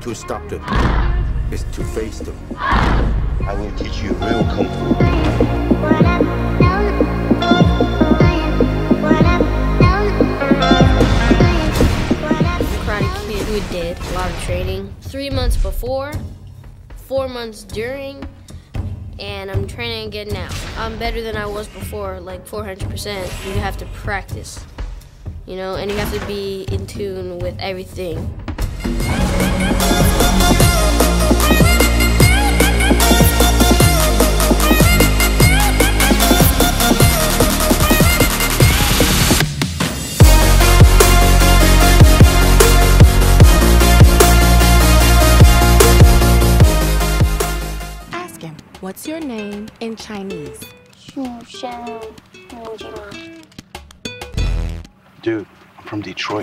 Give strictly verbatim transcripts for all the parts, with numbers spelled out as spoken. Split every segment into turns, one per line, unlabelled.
to stop them is to face them.
I will teach you real kung fu.
Karate Kid, we did a lot of training. Three months before, four months during, and I'm training again now. I'm better than I was before, like four hundred percent. You have to practice, you know, and you have to be in tune with everything.
Ask him, what's your name in Chinese?
Dude, I'm from Detroit.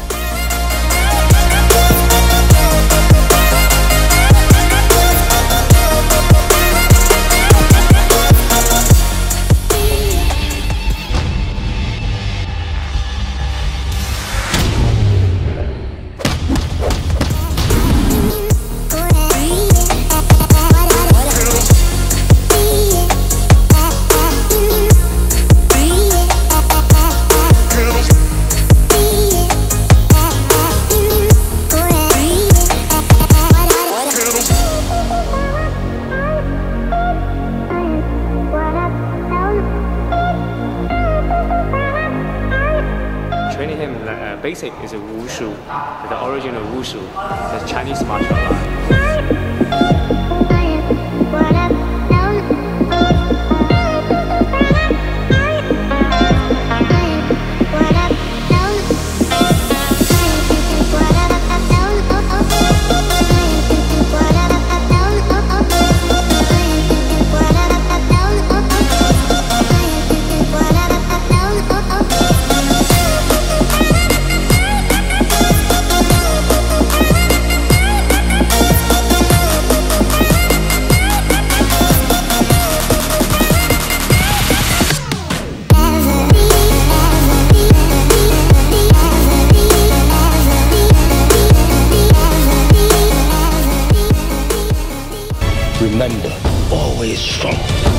Training him uh, basic is a wushu, the original wushu, the Chinese martial art.
Remember, always strong.